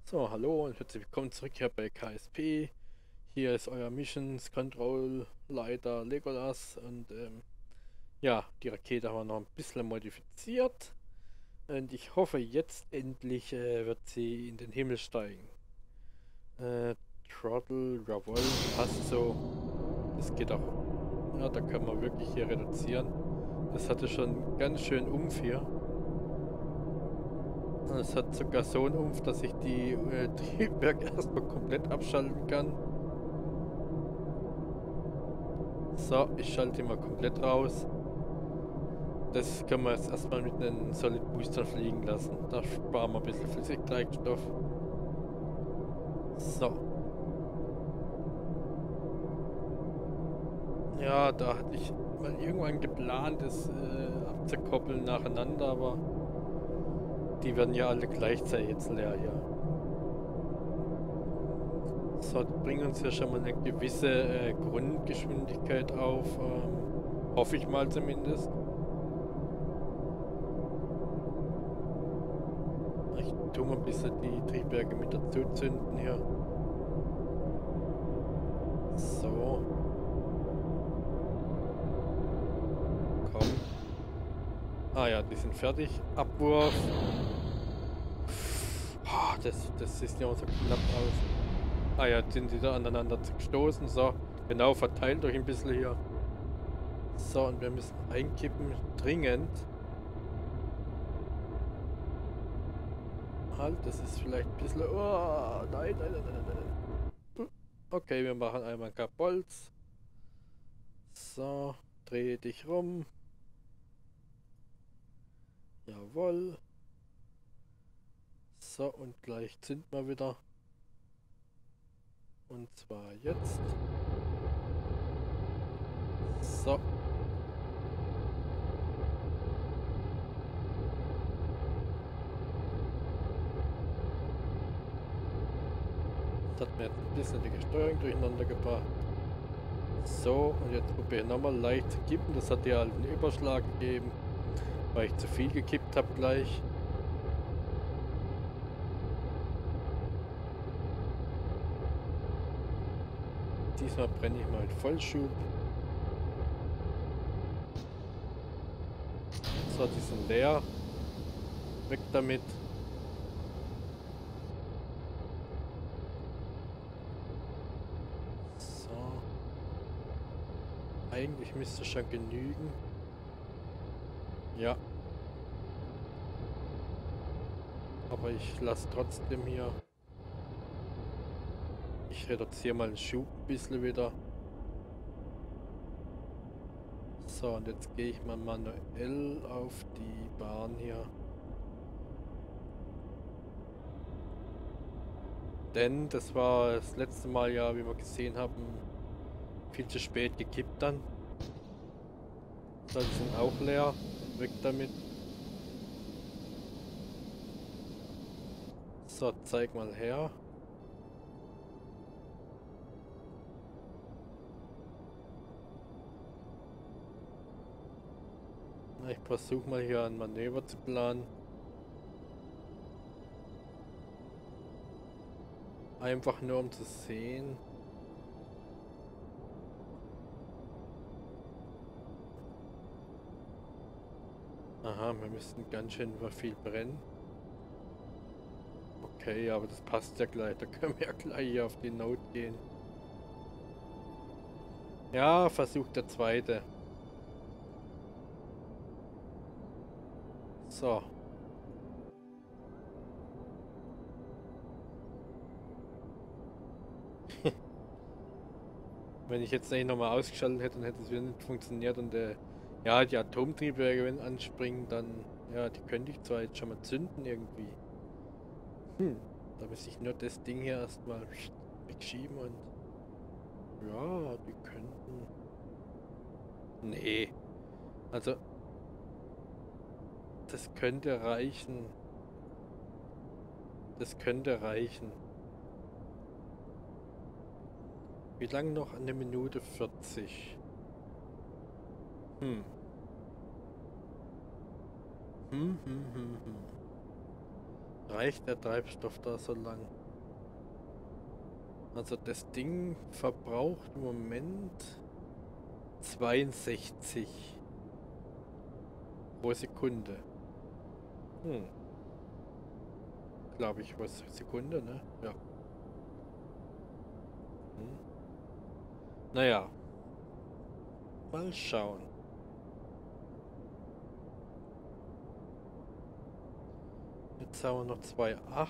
So, hallo und herzlich willkommen zurück hier bei KSP. Hier ist euer Missions Control Leiter Legolas und ja, die Rakete haben wir noch ein bisschen modifiziert und ich hoffe jetzt endlich wird sie in den Himmel steigen. Äh, Throttle, jawohl, passt so. Das geht auch. Ja, da kann man wirklich hier reduzieren. Das hatte schon ganz schön Umf hier. Und es hat sogar so einen Umf, dass ich die Triebwerke erstmal komplett abschalten kann. So, ich schalte ihn mal komplett raus. Das können wir jetzt erstmal mit einem Solid Booster fliegen lassen. Da sparen wir ein bisschen Flüssigtreibstoff. So. Ja, da hatte ich mal irgendwann geplant, das abzukoppeln nacheinander, aber die werden ja alle gleichzeitig jetzt leer hier. So, die bringen uns ja schon mal eine gewisse Grundgeschwindigkeit auf. Hoffe ich mal zumindest. Ich tue mal ein bisschen die Triebwerke mit dazu zünden hier. So. Komm. Ah ja, die sind fertig. Abwurf. Das sieht ja auch so knapp aus. Ah ja, jetzt sind die da aneinander gestoßen. So, genau, verteilt euch ein bisschen hier. So, und wir müssen einkippen. Dringend. Halt, das ist vielleicht ein bisschen... Oh, nein, nein, nein, nein, nein. Okay, wir machen einmal Kapolz. So, dreh dich rum. Jawohl. So, und gleich zünden wir wieder. Und zwar jetzt. So. Das hat mir jetzt ein bisschen die Steuerung durcheinander gebracht. So, und jetzt probiere ich nochmal leicht zu kippen. Das hat ja halt einen Überschlag gegeben, weil ich zu viel gekippt habe gleich. Diesmal brenne ich mal in Vollschub. So, die sind leer. Weg damit. So. Eigentlich müsste schon genügen. Ja. Aber ich lasse trotzdem hier. Ich reduziere mal den Schub ein bisschen wieder. So, und jetzt gehe ich mal manuell auf die Bahn hier. Denn das war das letzte Mal ja, wie wir gesehen haben, viel zu spät gekippt dann. So, die sind auch leer. Weg damit. So, zeig mal her. Na, ich versuche mal hier ein Manöver zu planen. Einfach nur um zu sehen. Aha, wir müssen ganz schön viel brennen. Okay, aber das passt ja gleich. Da können wir ja gleich hier auf die Note gehen. Ja, Versuch der zweite. So. Wenn ich jetzt nicht nochmal ausgeschaltet hätte, dann hätte es wieder nicht funktioniert und ja, die Atomtriebwerke, wenn anspringen, dann, ja, die könnte ich zwar jetzt schon mal zünden irgendwie. Da müsste ich nur das Ding hier erstmal wegschieben und ja, die könnten. Nee, also das könnte reichen. Das könnte reichen. Wie lange noch? Eine Minute 40. Hm. Hm. Reicht der Treibstoff da so lang? Also das Ding verbraucht im Moment 62 pro Sekunde. Glaube ich, was Sekunde, ne? Ja. Naja, mal schauen. Jetzt haben wir noch 2,8.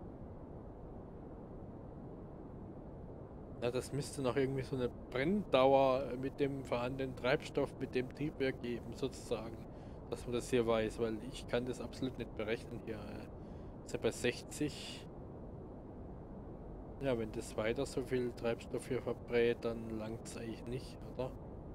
Ja, das müsste noch irgendwie so eine Brenndauer mit dem vorhandenen Treibstoff, mit dem Triebwerk geben, sozusagen. Dass man das hier weiß, weil ich kann das absolut nicht berechnen hier. Ist ja bei 60. Ja, wenn das weiter so viel Treibstoff hier verbrät, dann langt es eigentlich nicht, oder?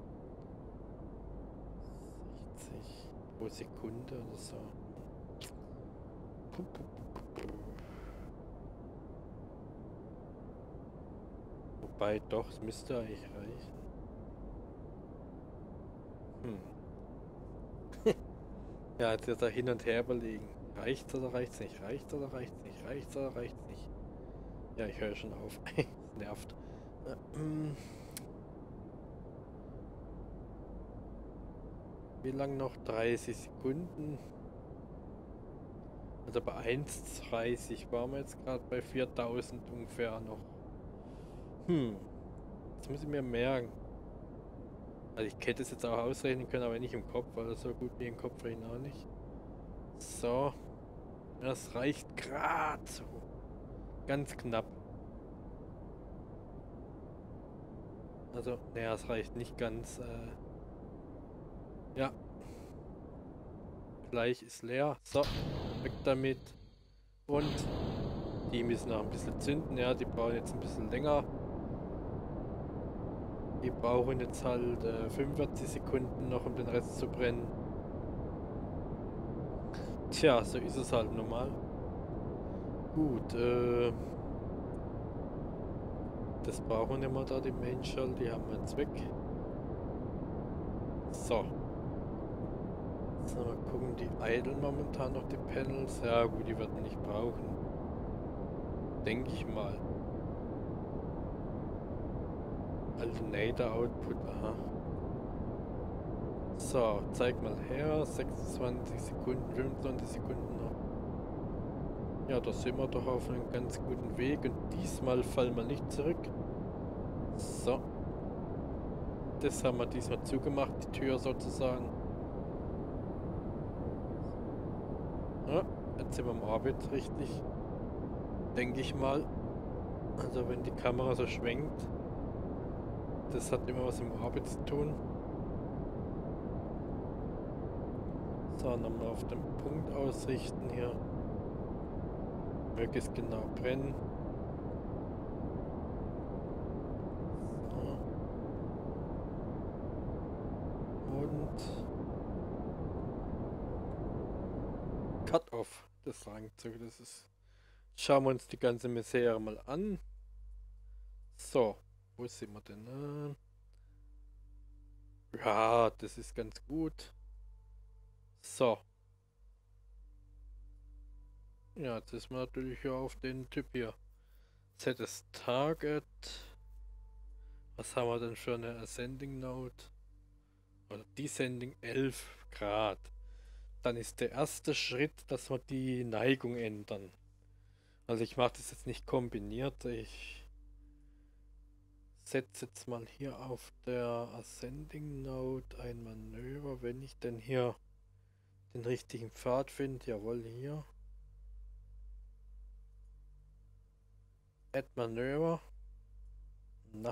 60 pro Sekunde oder so. Wobei doch, es müsste eigentlich reichen. Ja, jetzt ist er hin und her überlegen. Reicht's oder reicht's nicht? Reicht's oder reicht's nicht? Reicht's oder reicht's nicht? Ja, ich höre schon auf. Es nervt. Wie lang noch? 30 Sekunden. Also bei 1,30 waren wir jetzt gerade bei 4000 ungefähr noch. Das muss ich mir merken. Also ich hätte es jetzt auch ausrechnen können, aber nicht im Kopf, weil so gut wie im Kopf rechnen auch nicht. So. Das reicht gerade so. Ganz knapp. Also, naja, es reicht nicht ganz. Ja. Gleich ist leer. So, weg damit. Und die müssen noch ein bisschen zünden. Ja, die brauchen jetzt ein bisschen länger. Die brauchen jetzt halt 45 Sekunden noch, um den Rest zu brennen. Tja, so ist es halt normal. Gut, das brauchen wir nicht mehr da, die Main Shell, die haben wir jetzt weg. So. Jetzt mal gucken, die idlen momentan noch die Panels. Ja gut, die werden nicht brauchen. Denke ich mal. Alternator Output, aha. So, zeig mal her. 26 Sekunden, 25 Sekunden noch. Ja, da sind wir doch auf einem ganz guten Weg. Und diesmal fallen wir nicht zurück. So. Das haben wir diesmal zugemacht, die Tür sozusagen. Ja, jetzt sind wir im Orbit, richtig. Denke ich mal. Also wenn die Kamera so schwenkt. Das hat immer was im Orbit zu tun. So, nochmal auf den Punkt ausrichten hier. Möglichst genau brennen. So. Und Cut-Off, das Rangzug, das ist. Schauen wir uns die ganze Misere mal an. So, wo sind wir denn? Ja, das ist ganz gut. So. Ja, jetzt ist man natürlich ja auf den Typ hier. Set as Target. Was haben wir denn für eine Ascending Node? Oder Descending 11 Grad. Dann ist der erste Schritt, dass wir die Neigung ändern. Also ich mache das jetzt nicht kombiniert. Ich setze jetzt mal hier auf der Ascending Node ein Manöver, wenn ich denn hier den richtigen Pfad finde. Jawohl, hier. Add Manöver. Na.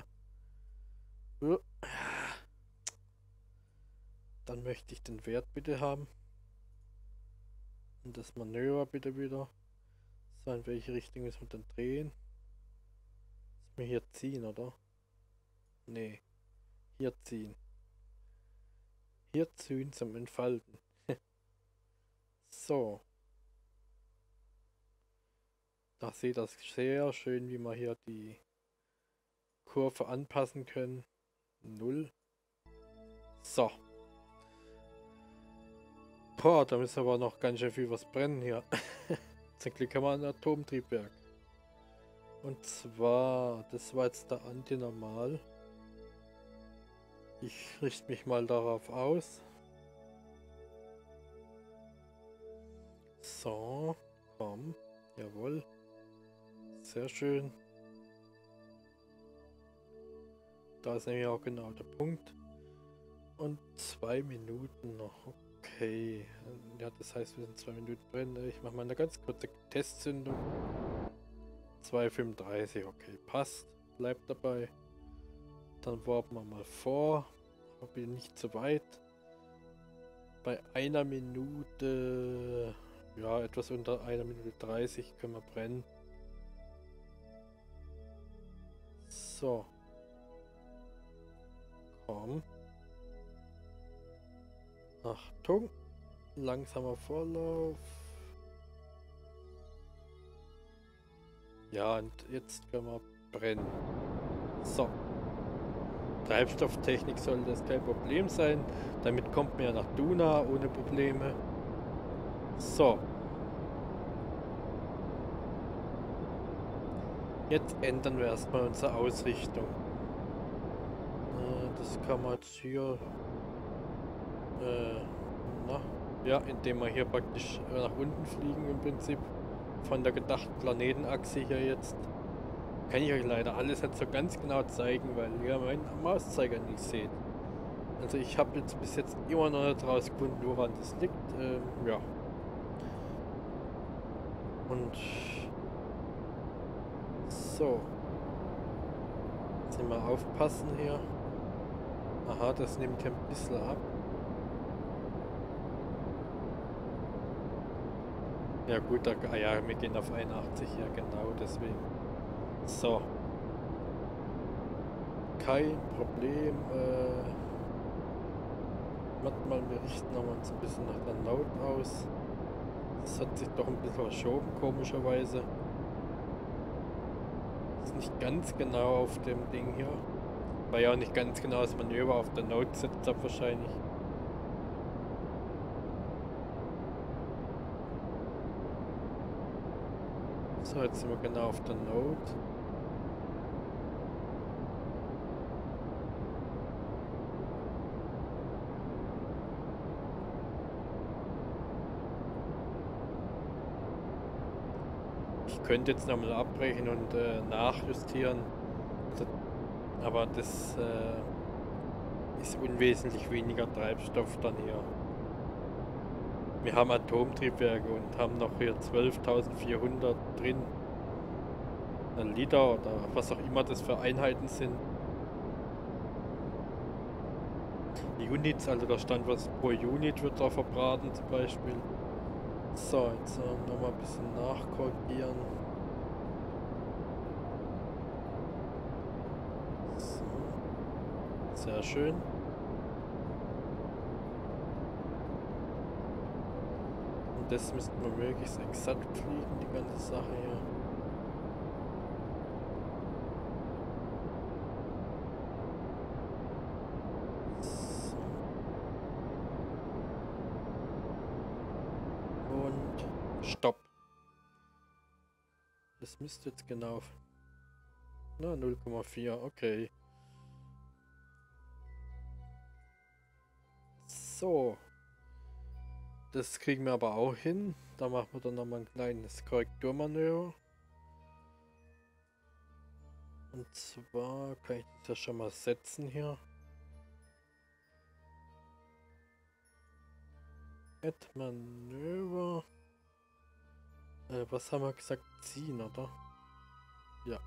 Dann möchte ich den Wert bitte haben. Und das Manöver bitte wieder. So, in welche Richtung müssen wir denn drehen? Müssen wir hier ziehen, oder? Nee. Hier ziehen. Hier ziehen zum Entfalten. So. Da seht ihr sehr schön, wie wir hier die Kurve anpassen können. 0. So. Boah, da müssen aber noch ganz schön viel was brennen hier. Zum Glück haben wir ein Atomtriebwerk. Und zwar, das war jetzt der Antinormal. Ich richte mich mal darauf aus. So, komm, jawohl. Sehr schön. Da ist nämlich auch genau der Punkt. Und 2 Minuten noch. Okay. Ja, das heißt, wir sind 2 Minuten drin. Ich mache mal eine ganz kurze Testzündung. 2,35. Okay, passt. Bleibt dabei. Dann warten wir mal vor. Aber bin nicht zu weit. Bei 1 Minute, ja, etwas unter 1 Minute 30 können wir brennen. So. Komm. Achtung. Langsamer Vorlauf. Ja, und jetzt können wir brennen. So. Treibstofftechnik sollte das kein Problem sein. Damit kommt man ja nach Duna ohne Probleme. So. Jetzt ändern wir erstmal unsere Ausrichtung. Das kann man jetzt hier... ja, indem wir hier praktisch nach unten fliegen im Prinzip. Von der gedachten Planetenachse hier jetzt. Kann ich euch leider alles nicht so ganz genau zeigen, weil ihr meinen Mauszeiger nicht seht. Also ich habe jetzt bis jetzt immer noch nicht rausgefunden, woran das liegt. Ja. Und so. Jetzt mal aufpassen hier. Aha, das nimmt hier ein bisschen ab. Ja gut, ja, wir gehen auf 81 hier, genau deswegen. So. Kein Problem. Warte mal, wir richten noch mal uns ein bisschen nach der Node aus. Das hat sich doch ein bisschen verschoben, komischerweise. Ist nicht ganz genau auf dem Ding hier. War ja auch nicht ganz genau das Manöver auf der Node sitzt ab wahrscheinlich. So, jetzt sind wir genau auf der Node. Ich könnte jetzt nochmal abbrechen und nachjustieren, aber das ist unwesentlich weniger Treibstoff dann hier. Wir haben Atomtriebwerke und haben noch hier 12.400 drin. Ein Liter oder was auch immer das für Einheiten sind. Units, also da stand was pro Unit wird da verbraten zum Beispiel. So, jetzt nochmal ein bisschen nachkorrigieren. So. Sehr schön. Und das müssten wir möglichst exakt fliegen, die ganze Sache hier. So. Und Stopp. Das müsste jetzt genau... Na, 0,4, okay. So. Das kriegen wir aber auch hin. Da machen wir dann nochmal ein kleines Korrekturmanöver. Und zwar kann ich das ja schon mal setzen hier. Add Manöver. Was haben wir gesagt? Ziehen, oder? Ja.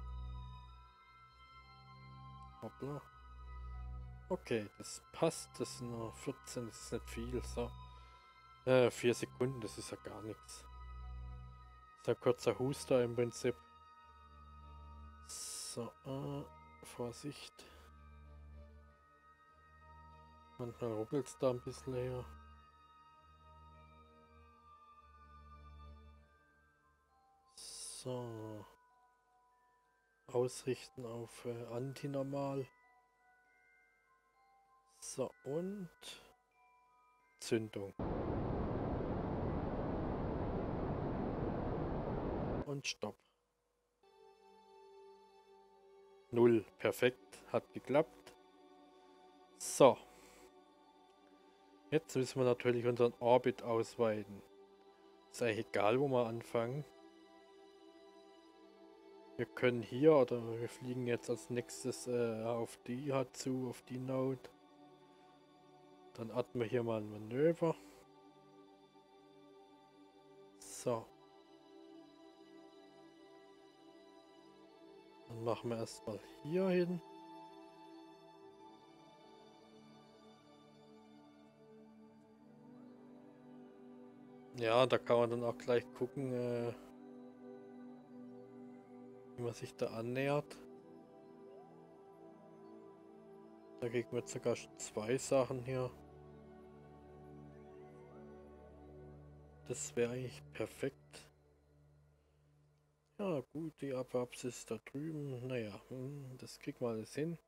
Hoppla. Okay, das passt. Das sind nur 14, das ist nicht viel. So. 4 Sekunden, das ist ja gar nichts. Das ist ein kurzer Huster im Prinzip. So, Vorsicht. Manchmal ruckelt es da ein bisschen her. So. Ausrichten auf Antinormal. So, und Zündung. und Stopp. 0. Perfekt. Hat geklappt. So. Jetzt müssen wir natürlich unseren Orbit ausweiten. Ist eigentlich egal, wo wir anfangen. Wir können hier, oder wir fliegen jetzt als nächstes auf die zu, auf die Node. Dann atmen wir hier mal ein Manöver. So. Dann machen wir erstmal hier hin. Ja, da kann man dann auch gleich gucken, wie man sich da annähert. Da kriegen wir jetzt sogar schon 2 Sachen hier. Das wäre eigentlich perfekt. Ja gut, die Abwabs ist da drüben. Naja, das kriegen wir alles hin.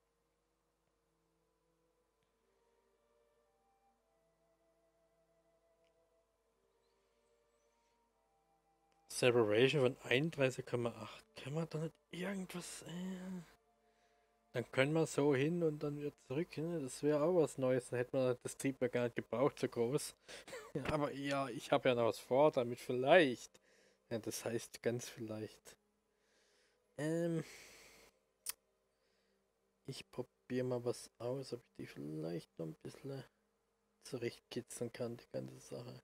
Separation von 31,8. Kann man da nicht irgendwas... Dann können wir so hin und dann wieder zurück. Ne? Das wäre auch was Neues. Dann hätte man das Triebwerk gar nicht gebraucht, so groß. Aber ja, ich habe ja noch was vor damit vielleicht. Ja, das heißt ganz vielleicht. Ich probiere mal was aus, ob ich die vielleicht noch ein bisschen zurechtkitzeln kann, die ganze Sache.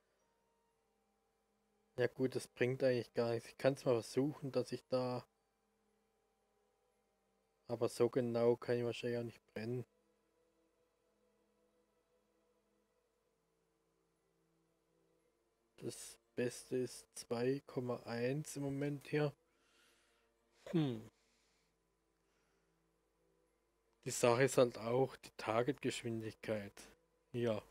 Ja gut, das bringt eigentlich gar nichts. Ich kann es mal versuchen, dass ich da... Aber so genau kann ich wahrscheinlich auch nicht brennen. Das Beste ist 2,1 im Moment hier. Die Sache ist halt auch die Targetgeschwindigkeit. Ja.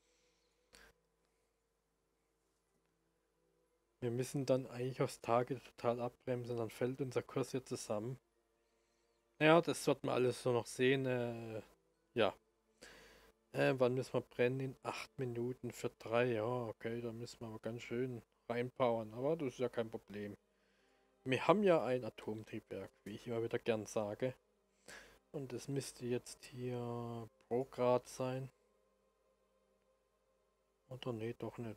Wir müssen dann eigentlich aufs Target total abbremsen, dann fällt unser Kurs hier zusammen. Ja, das wird man alles so noch sehen. Ja. Wann müssen wir brennen? In 8 Minuten für 3. Ja, okay, da müssen wir aber ganz schön reinpowern. Aber das ist ja kein Problem. Wir haben ja ein Atomtriebwerk, wie ich immer wieder gern sage. Und es müsste jetzt hier pro Grad sein. Oder nee, doch nicht.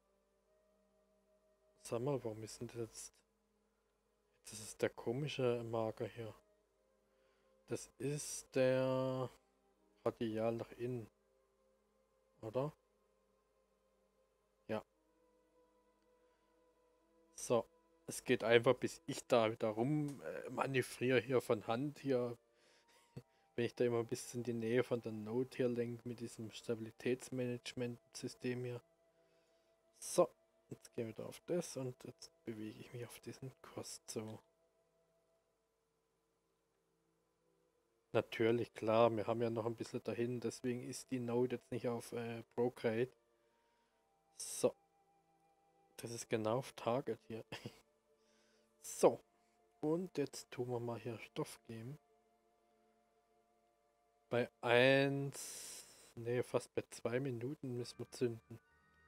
Sag mal, warum ist denn das jetzt? Das ist der komische Marker hier. Das ist der Radial nach innen. Oder? Ja. So. Es geht einfach, bis ich da wieder rum manövriere hier von Hand hier. Wenn ich da immer ein bisschen die Nähe von der Node hier lenke mit diesem Stabilitätsmanagement-System hier. So. Jetzt gehen wir da auf das und jetzt bewege ich mich auf diesen Kurs zu. Natürlich, klar, wir haben ja noch ein bisschen dahin, deswegen ist die Node jetzt nicht auf Procreate. So. Das ist genau auf Target hier. So. Und jetzt tun wir mal hier Stoff geben. Bei 1, ne, fast bei 2 Minuten müssen wir zünden.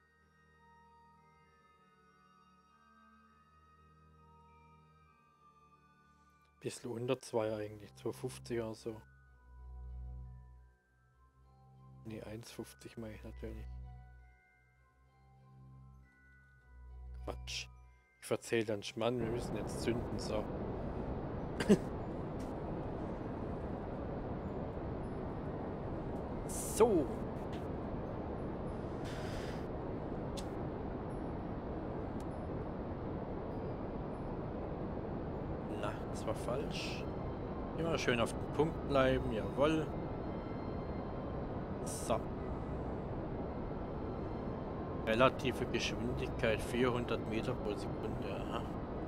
Bisschen unter 2 eigentlich, 2,50 oder so. Ne, 1,50 meine ich natürlich. Quatsch. Ich verzähle dann Schmann, wir müssen jetzt zünden, so. So. Na, das war falsch. Immer schön auf den Punkt bleiben, jawohl. So. Relative Geschwindigkeit 400 Meter pro Sekunde. Aha.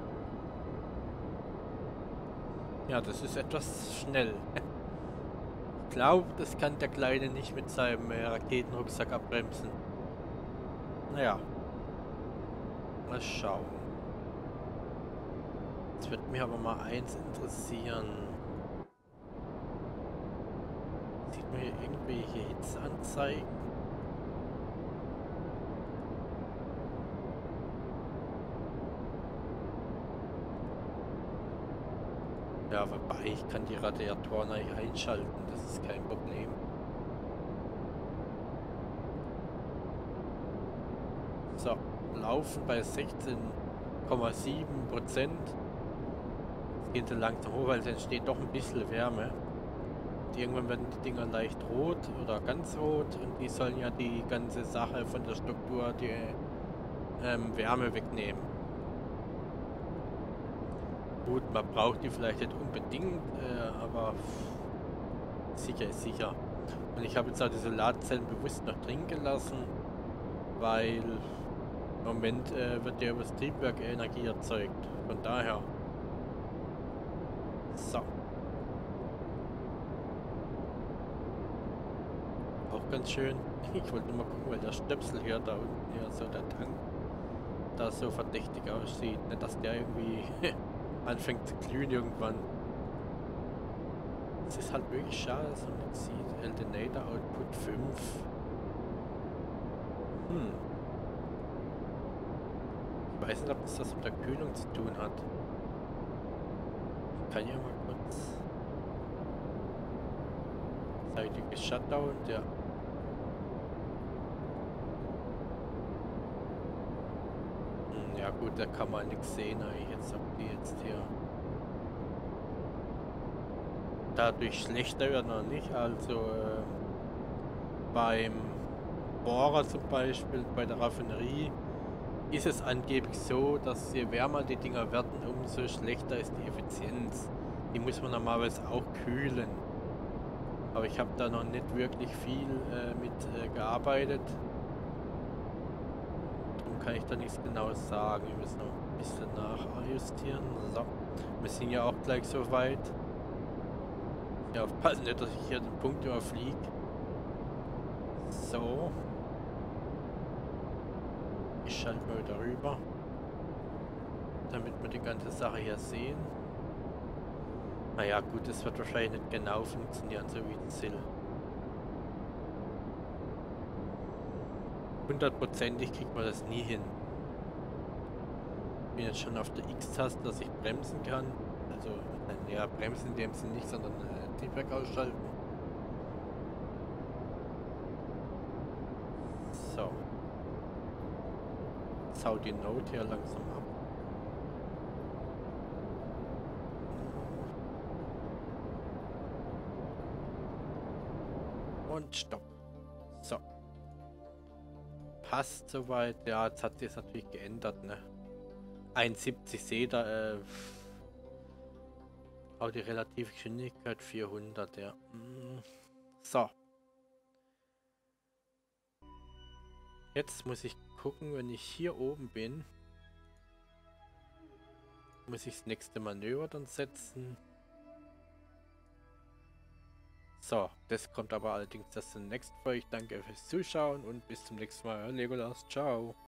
Ja, das ist etwas schnell. Ich glaube, das kann der Kleine nicht mit seinem Raketenrucksack abbremsen. Naja. Mal schauen. Jetzt wird mich aber mal eins interessieren. Sieht man hier irgendwelche Hitzanzeigen? Ja, wobei ich kann die Radiatoren eigentlich einschalten, das ist kein Problem. So, laufen bei 16,7%. Es geht so langsam hoch, weil es entsteht doch ein bisschen Wärme. Und irgendwann werden die Dinger leicht rot oder ganz rot und die sollen ja die ganze Sache von der Struktur, die Wärme wegnehmen. Gut, man braucht die vielleicht nicht unbedingt, aber sicher ist sicher. Und ich habe jetzt auch die Solarzellen bewusst noch drin gelassen, weil im Moment wird ja über das Triebwerk Energie erzeugt. Von daher. So. Auch ganz schön. Ich wollte nur mal gucken, weil der Stöpsel hier da unten, ja, so der Tank, da so verdächtig aussieht. Nicht, dass der irgendwie anfängt zu glühen irgendwann. Es ist halt wirklich schade, dass man nicht sieht. Alternator Output 5. Ich weiß nicht, ob das was mit der Kühlung zu tun hat. Ich kann ja mal kurz. Seitige Shutdown, ja. Ja gut, da kann man nichts sehen eigentlich jetzt, ob die jetzt hier dadurch schlechter werden oder nicht. Also beim Bohrer zum Beispiel, bei der Raffinerie, ist es angeblich so, dass je wärmer die Dinger werden, umso schlechter ist die Effizienz. Die muss man normalerweise auch kühlen. Aber ich habe da noch nicht wirklich viel mit gearbeitet. Darum kann ich da nichts Genaues sagen. Wir müssen noch ein bisschen nachjustieren. So. Wir sind ja auch gleich so weit. Ja, aufpassen nicht, dass ich hier den Punkt überfliege. So. Ich schalte mal wieder rüber, damit wir die ganze Sache hier sehen. Naja gut, das wird wahrscheinlich nicht genau funktionieren, so wie es will. 100%ig kriegt man das nie hin. Ich bin jetzt schon auf der X-Taste, dass ich bremsen kann. Also, ja, bremsen in dem Sinne nicht, sondern Triebwerk ausschalten. So. Jetzt haut die Note hier langsam ab. Und stopp. So. Passt soweit. Ja, jetzt hat sich das natürlich geändert, ne? 71 seht ihr, auch die relative Geschwindigkeit 400, ja. So. Jetzt muss ich gucken, wenn ich hier oben bin, muss ich das nächste Manöver dann setzen. So, das kommt aber allerdings das nächste Mal. Ich danke fürs Zuschauen und bis zum nächsten Mal. Legolas, ciao.